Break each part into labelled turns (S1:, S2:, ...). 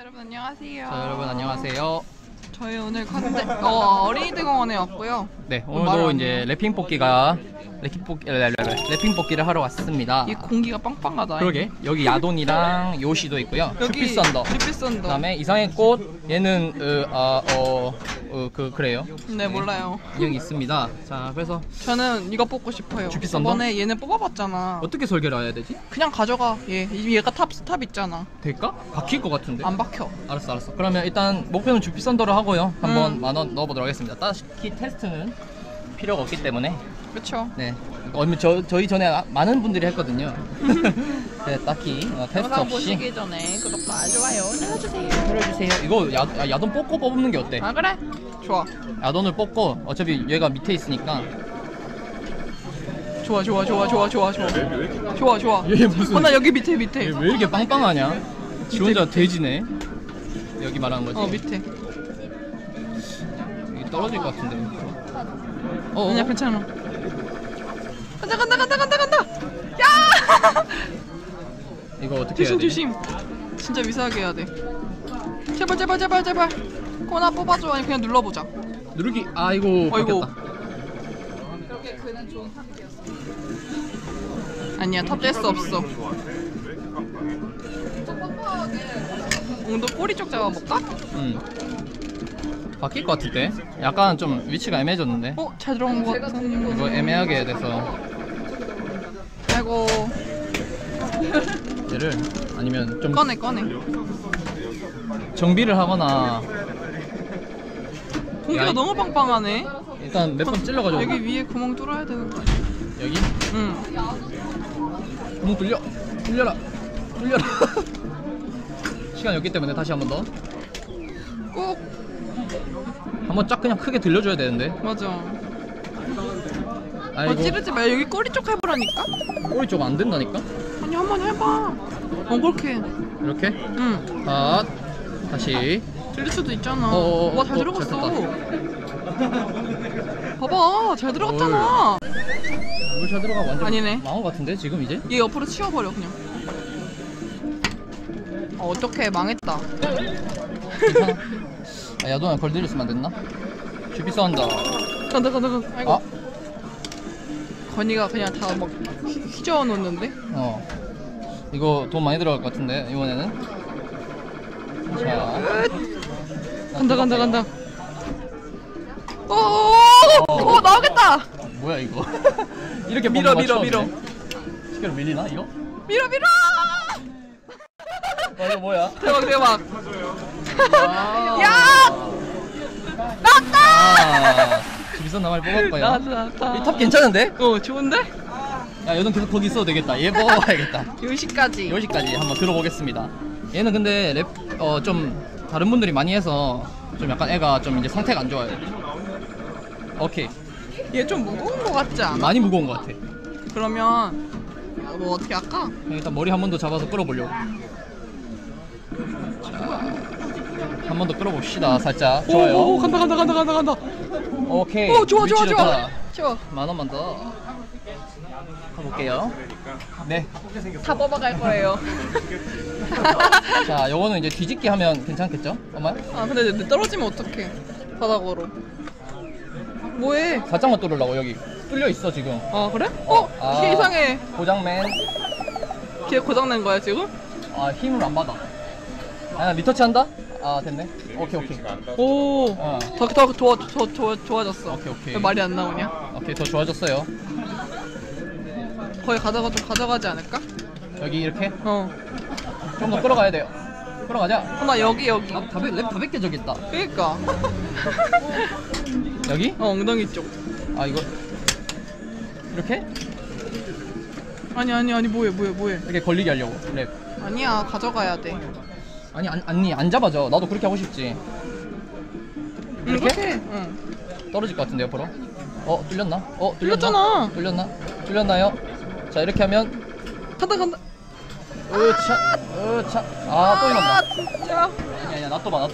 S1: 여러분 안녕하세요.
S2: 자, 여러분 안녕하세요.
S1: 저희 오늘 어린이들 공원에 왔고요.
S2: 네, 오늘도 이제 래핑 뽑기를 하러 왔습니다.
S1: 이 공기가 빵빵하다.
S2: 그러게. 여기 야돈이랑 요시도 있고요. 쭈피 썬더. 그다음에 이상의 꽃. 얘는 그래요.
S1: 네, 몰라요.
S2: 여기 있습니다. 자, 그래서
S1: 저는 이거 뽑고 싶어요.
S2: 쭈피 썬더?
S1: 저번에 얘네 뽑아봤잖아.
S2: 어떻게 설계를 해야 되지?
S1: 그냥 가져가. 얘가 탑 있잖아.
S2: 될까? 박힐 것 같은데.
S1: 안 박혀.
S2: 알았어. 그러면 일단 목표는 쭈피 썬더를 하고요. 한번 10,000원 넣어보도록 하겠습니다. 딱히 테스트는 필요가 없기 때문에.
S1: 그렇죠.
S2: 네. 저희 전에 많은 분들이 했거든요. 네, 딱히 테스트
S1: 영상
S2: 없이.
S1: 보시기 전에 구독과 좋아요 눌러주세요.
S2: 눌러주세요. 이거 야돈 뽑고 뽑는 게 어때?
S1: 아 그래? 좋아.
S2: 야돈을 뽑고 어차피 얘가 밑에 있으니까.
S1: 좋아.
S2: 얘 무슨?
S1: 나 여기 밑에.
S2: 얘 왜 이렇게 빵빵하냐? 지 혼자 돼지네. 여기 말하는 거지?
S1: 밑에.
S2: 이게 떨어질 것 같은데.
S1: 아니야 괜찮아. 간다. 야!
S2: 이거 어떻게 해야 돼?
S1: 조심. 진짜 미세하게 해야 돼. 제발. 코나 뽑아줘. 아니 그냥 눌러보자.
S2: 누르기. 아이고. 바뀌었다.
S1: 그렇게 그는 좋은 탑이었어. 아니야 탑될 수 없어. 엉덩이 꼬리 쪽 잡아볼까?
S2: 바뀔 것 같은데? 약간 좀 위치가 애매해졌는데?
S1: 잘 들어간 것 같아.
S2: 이거 애매하게 돼서
S1: 아이고.
S2: 얘를 아니면 좀
S1: 꺼내.
S2: 정비를 하거나.
S1: 공기가 너무 빵빵하네.
S2: 일단 몇 번 찔러가지고.
S1: 여기 위에 구멍 뚫어야 되는 거 아니야?
S2: 여기?
S1: 응.
S2: 구멍 뚫려라. 시간 없기 때문에 다시 한 번 더.
S1: 꾹.
S2: 한번 쫙 그냥 크게 들려줘야 되는데.
S1: 맞아.
S2: 아이고.
S1: 찌르지 마. 여기 꼬리 쪽 해보라니까.
S2: 꼬리 쪽 안 된다니까?
S1: 아니 한번 해봐. 그렇게.
S2: 이렇게?
S1: 응.
S2: 다시.
S1: 들릴 수도 있잖아.
S2: 와,
S1: 잘 들어갔어.
S2: 잘
S1: 봐봐, 잘 들어갔잖아.
S2: 물 잘 들어가. 완전
S1: 아니네.
S2: 망한 것 같은데 지금 이제?
S1: 얘 옆으로 치워버려 그냥. 어떡해, 망했다.
S2: 야돈에 벌 들였으면 안 됐나? 쭈피 썬더.
S1: 간다. 아이고. 건이가 그냥 다 막 휘저어 놓는데?
S2: 이거 돈 많이 들어갈 것 같은데 이번에는. 자.
S1: 간다. 오, 나오겠다.
S2: 뭐야 이거? 이렇게
S1: 밀어.
S2: 시계로 밀리나 이거?
S1: 밀어.
S2: 이거 뭐야?
S1: 대박.
S2: 야!
S1: 나왔다.
S2: 집에서 나말 뽑았고요.
S1: 나왔다.
S2: 이 탑 괜찮은데?
S1: 좋은데?
S2: 야, 얘는 계속 거기 있어도 되겠다. 얘 뽑아야겠다.
S1: 요시까지.
S2: 여기까지 한번 들어보겠습니다. 얘는 근데 좀 다른 분들이 많이 해서 좀 약간 애가 좀 이제 상태가 안 좋아요. 오케이.
S1: 얘 좀 무거운 거 같지 않아?
S2: 많이 무거운 것 같아.
S1: 그러면 뭐 어떻게 할까?
S2: 일단 머리 한 번 더 잡아서 끌어보려고. 자, 한 번 더 끌어봅시다. 살짝. 좋아요.
S1: 오, 간다.
S2: 오케이.
S1: 좋아.
S2: 위치 좋다.
S1: 좋아.
S2: 10,000원만 더 가볼게요. 네.
S1: 다 뽑아갈 거예요.
S2: 자, 요거는 이제 뒤집기 하면 괜찮겠죠? 엄마?
S1: 근데 떨어지면 어떡해? 바닥으로. 뭐해?
S2: 살짝만 뚫으려고. 여기 뚫려 있어 지금.
S1: 그래? 이게 이상해.
S2: 고장맨.
S1: 걔 고장난 거야 지금?
S2: 힘을 안 받아. 나 리터치 한다? 됐네. 오케이.
S1: 오. 더 좋아졌어.
S2: 오케이.
S1: 왜 말이 안 나오냐?
S2: 오케이, 더 좋아졌어요.
S1: 거의 가져가지 않을까?
S2: 여기 이렇게
S1: 좀
S2: 좀 더 끌어가야 돼요. 끌어가자.
S1: 나 여기.
S2: 랩 다 벗겨 저기 있다.
S1: 그니까.
S2: 여기?
S1: 엉덩이 쪽.
S2: 이거 이렇게?
S1: 아니 뭐해?
S2: 이렇게 걸리게 하려고 랩.
S1: 아니야, 가져가야 돼.
S2: 아니 안 잡아져. 나도 그렇게 하고 싶지. 이렇게?
S1: 응.
S2: 떨어질 것 같은데 옆으로. 뚫렸나?
S1: 뚫렸잖아.
S2: 뚫렸나요? 자, 이렇게 하면
S1: 간다.
S2: 으차. 또 이런다.
S1: 진짜.
S2: 아니야, 놔둬봐.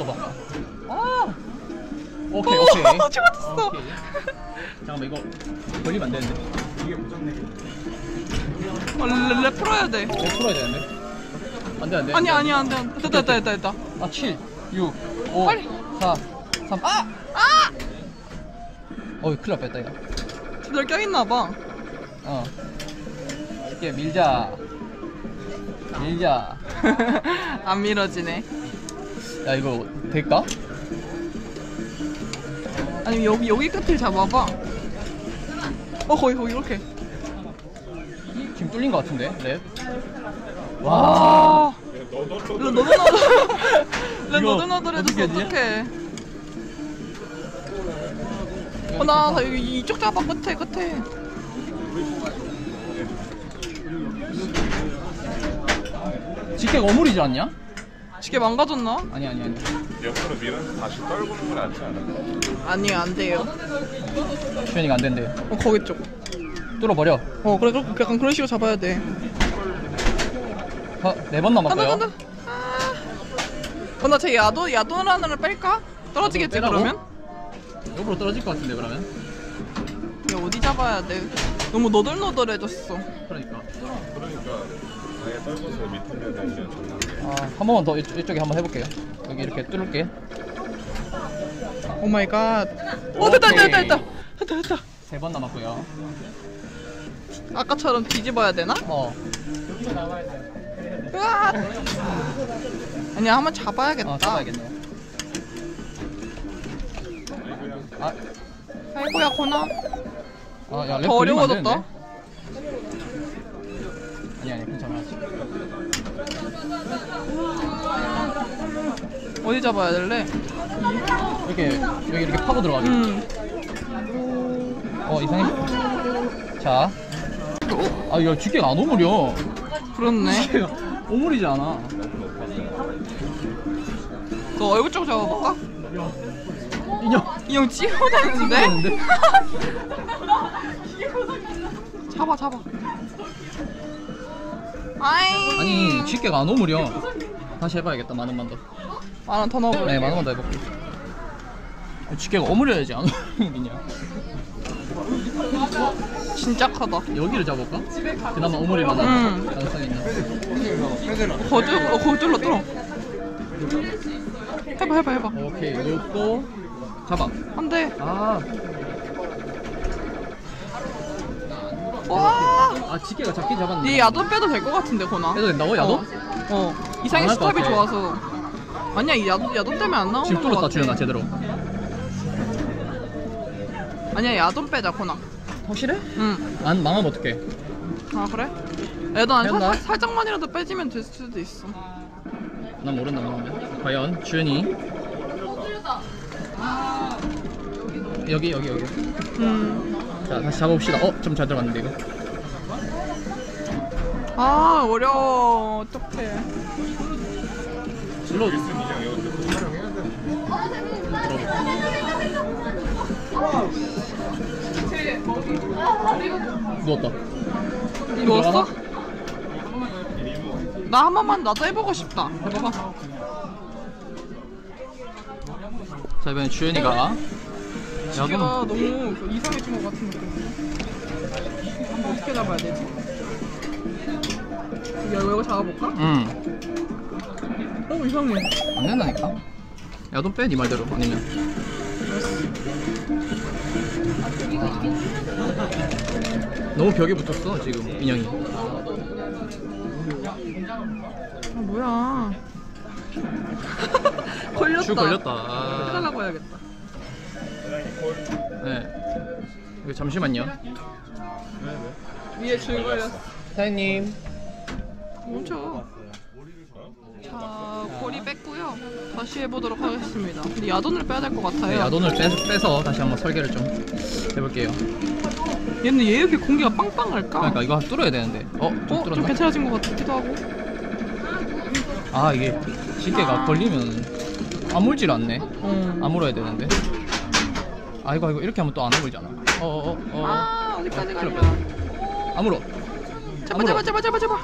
S2: 오케이.
S1: 죽었어.
S2: 오케이. 잠깐만, 이거 걸리면 안 되는데. 이게 고장내.
S1: 랩 풀어야 돼.
S2: 풀어야 되는데. 안 돼.
S1: 아니 안 돼. 됐다.
S2: 아 7, 6, 5,
S1: 빨리.
S2: 4, 3. 아!
S1: 아!
S2: 어이 큰일 날 뻔했다 이거.
S1: 제대로 껴있나봐.
S2: 어. 이렇게 밀자. 밀자.
S1: 안 밀어지네.
S2: 야 이거 될까?
S1: 아니면 여기 끝을 잡아봐. 거기 이렇게.
S2: 지금 뚫린 것 같은데 랩.
S1: 와.
S2: 이거
S1: 너드너들
S2: 어떻게
S1: 해줬어.
S2: 하지?
S1: 어떡해. 나 이쪽 잡아. 끝에.
S2: 직계가 어물이지 않냐?
S1: 지게 망가졌나?
S2: 아니.
S3: 옆으로 밀어서 다시 떨구는 건 낫지 않아?
S1: 아니요, 안 돼요.
S2: 주연이가 안 된대.
S1: 거기 쪽.
S2: 뚫어버려.
S1: 그래, 약간 그런 식으로 잡아야 돼.
S2: 4번 남았고요.
S1: 간다. 나 제 야도란을 뺄까? 떨어지겠지,
S2: 빼라고?
S1: 그러면?
S2: 옆으로 떨어질 것 같은데 그러면?
S1: 야, 어디 잡아야 돼? 너무 너덜너덜해졌어.
S2: 그러니까.
S3: 아예 떨궈서 밑에 내야 되는 게 좋나?
S2: 한 번만 더 이쪽에 한번 해볼게요. 여기 이렇게 뚫을게.
S1: 오 마이 갓.
S2: 오케이.
S1: 됐다.
S2: 3번 남았고요.
S1: 아까처럼 뒤집어야 되나? 으아! 아니야, 한번 잡아야겠다.
S2: 잡아야겠네.
S1: 아이고야, 고나.
S2: 야, 랩
S1: 더
S2: 돌리면 안
S1: 어려워졌다.
S2: 되는데? 아니, 괜찮아.
S1: 어디 잡아야 될래?
S2: 여기 이렇게 파고 들어가게. 이상해. 자. 야, 쥐개가 안 오므려.
S1: 그렇네.
S2: 쥐개가 오므리지 않아.
S1: 너 얼굴 쪽 잡아볼까?
S2: 인형
S1: 찌워다니는데? 잡아.
S2: 아니, 쥐개가 안 오므려. 다시 해봐야겠다, 만 원만 더.
S1: 만원 더 넣어볼게.
S2: 네, 만 원만 더 해볼게. 쥐개가 오므려야지 안 오므리냐.
S1: 진짜 크다.
S2: 여기를 잡을까? 그나마 오므릴만 한 가능성이 있나?
S1: 거둘러 뚫어. 해봐.
S2: 오케이, 요거 잡아.
S1: 안 돼. 와.
S2: 쥐개가 잡긴 잡았는데.
S1: 얘 야돈 빼도 될 것 같은데, 고나.
S2: 빼도 된다고? 야도?
S1: 이상이
S2: 안 할 것
S1: 스탑이
S2: 같아.
S1: 좋아서. 아니야, 이 야돈 때문에 안 나오는
S2: 지금
S1: 것
S2: 뚫었다,
S1: 같아.
S2: 주연아, 제대로.
S1: 아니야, 야돈 빼자, 고나.
S2: 확실해?
S1: 응.
S2: 안 망하면 어떡해?
S1: 아, 그래? 야돈
S2: 했나?
S1: 살짝만이라도 빼지면 될 수도 있어.
S2: 난 모른다, 망하면. 과연, 주연이. 여기. 자, 다시 잡아봅시다. 좀 잘 들어갔는데, 이거.
S1: 어려워. 어떡해.
S2: 슬로우.
S3: 윌슨 인형 이것도 촬영해야 돼.
S2: 누웠다.
S1: 누웠어? 나 한 번만 나도 해보고 싶다. 해봐봐.
S2: 자, 이번엔 주연이가.
S1: 지가 너무 이상해진 것 같은 느낌. 어떻게 잡아야 되지? 이거 잡아볼까? 이상해.
S2: 안 된다니까? 야돈 빼, 니 말대로. 아니면. 너무 벽에 붙었어, 지금, 인형이.
S1: 뭐야. 걸렸다.
S2: 줄 걸렸다.
S1: 해달라고 해야겠다.
S2: 네. 이거 잠시만요.
S1: 위에 줄 걸렸어.
S2: 사장님.
S1: 멈춰. 자, 고리 뺐고요. 다시 해보도록 하겠습니다. 근데 야돈을 빼야 될 것 같아요.
S2: 네, 야돈을 빼서 다시 한번 설계를 좀 해볼게요.
S1: 얘는 왜 이렇게 공기가 빵빵할까?
S2: 그러니까 이거 뚫어야 되는데. 좀
S1: 좀
S2: 뚫었나?
S1: 괜찮아진 것 같기도 하고.
S2: 이게 집게가 걸리면 아물질 않네. 아물어야 되는데. 이거 이렇게 하면 또 안 아물잖아.
S1: 어디까지 가냐?
S2: 아물어.
S1: 제발.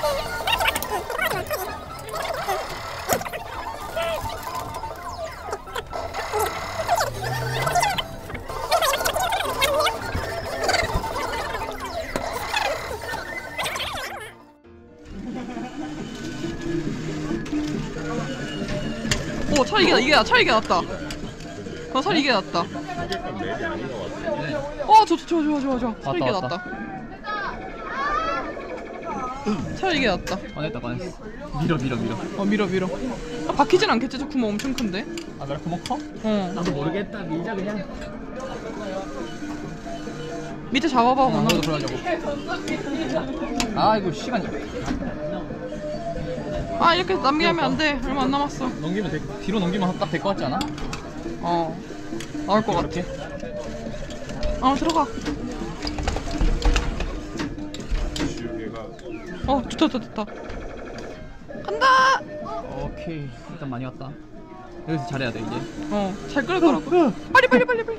S1: 오, 차라리 차라리 이게 낫다. 차라리 이게 낫다.
S3: 소개권 맵이 아닌 것 같아.
S1: 좋아. 차라리 이게
S2: 왔다.
S1: 낫다. 차라리 이게 낫다.
S2: 꺼냈다. 밀어.
S1: 밀어. 박히진 않겠지? 저 구멍 엄청 큰데?
S2: 아 그래? 구멍 커?
S1: 어.
S2: 나도 모르겠다. 밀자 그냥.
S1: 밑에 잡아봐,
S2: 나도
S1: 건아.
S2: 그러려고. 아 이거 시간이.
S1: 아, 이렇게 남기면 안 돼. 얼마 안 남았어.
S2: 뒤로 넘기면 딱 될 것 같지 않아?
S1: 나올 것 같아. 들어가.
S3: 지우개가
S1: 좋다. 간다!
S2: 오케이. 일단 많이 왔다. 여기서 잘해야 돼 이제.
S1: 잘 끓을 거라고. 빨리.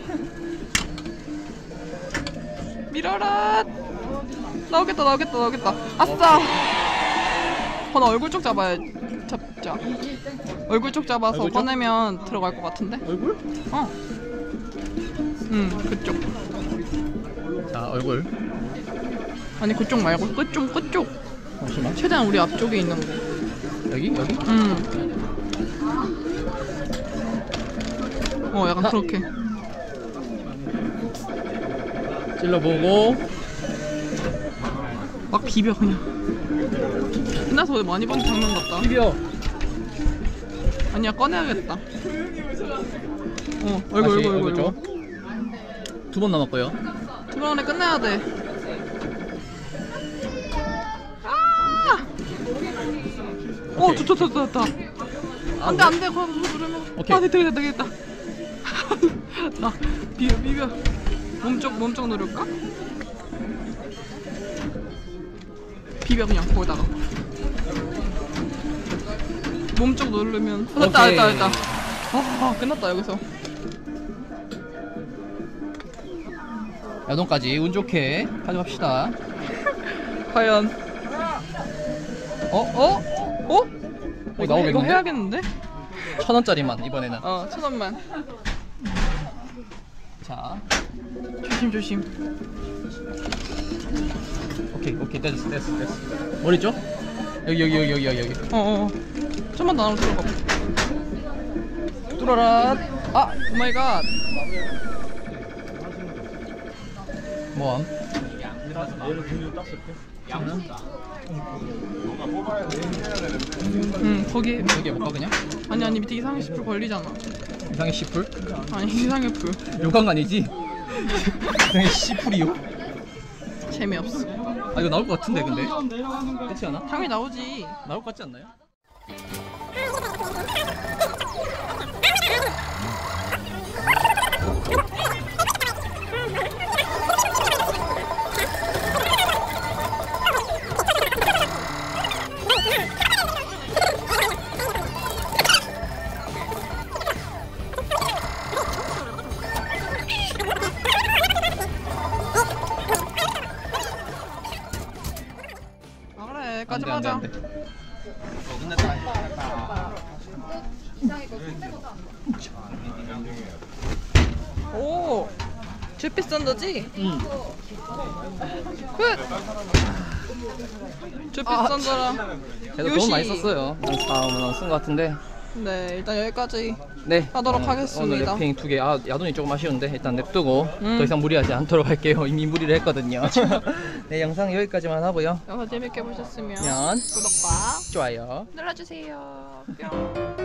S1: 밀어라. 나오겠다. 아싸! 건아 얼굴 쪽 잡자. 얼굴 쪽 잡아서
S2: 얼굴 쪽?
S1: 꺼내면 들어갈 것 같은데?
S2: 얼굴?
S1: 그쪽.
S2: 자 얼굴.
S1: 아니, 그쪽 말고 끝쪽.
S2: 잠시만.
S1: 최대한 우리 앞쪽에 있는 거.
S2: 여기?
S1: 약간 그렇게.
S2: 찔러보고.
S1: 막 비벼, 그냥. 끝나서 많이 본 장면 같다.
S2: 비벼.
S1: 아니야, 꺼내야겠다.
S2: 다시
S1: 얼굴.
S2: 쪽. 2번 남았고요.
S1: 두 번 안에 끝내야 돼. 좋다. 안 돼. 거기 누르면.
S2: 오케이.
S1: 되겠다. 나 비벼. 몸쪽 누를까? 비벼, 그냥 거기다가. 몸쪽 누르면. 됐다. 끝났다, 여기서.
S2: 야동까지 운 좋게 가져갑시다.
S1: 과연. 이거
S2: 나오겠는데?
S1: 해야겠는데?
S2: 1,000원짜리만 이번에는.
S1: 1,000원만.
S2: 자.
S1: 조심.
S2: 오케이 됐어. 머리 쪽? 여기.
S1: 좀만 더 안으로 들어가.
S2: 뚫어라.
S1: 오 마이 갓.
S2: 뭐함?
S3: 얘를 분유 딱 쓸게. 뭔가 뽑아야 돼. 해야 되는데.
S1: 거기.
S2: 여기 해볼까 그냥?
S1: 아니, 밑에 이상의 씨풀 걸리잖아.
S2: 이상의 씨풀?
S1: 아니, 이상의 풀.
S2: 요강 아니지? 이상의 씨풀이요?
S1: 재미없어.
S2: 이거 나올 것 같은데 근데? 그렇지 않아?
S1: 당연히 나오지.
S2: 나올 것 같지 않나요?
S1: 그래, 까지 하자.
S2: 안 돼.
S1: 오, jet빛 썬더지?
S2: 응.
S1: 끝. jet빛 썬더랑.
S2: 그래도 돈 많이 썼어요. 한 4만 원 쓴 것 같은데.
S1: 네, 일단 여기까지
S2: 네.
S1: 하도록
S2: 오늘
S1: 하겠습니다.
S2: 랩핑 2개. 야돈이 조금 아쉬운데 일단 냅두고
S1: 음.
S2: 더 이상 무리하지 않도록 할게요. 이미 무리를 했거든요. 네, 영상 여기까지만 하고요.
S1: 영상 재밌게 보셨으면
S2: 면
S1: 구독과
S2: 좋아요.
S1: 눌러주세요. 뿅.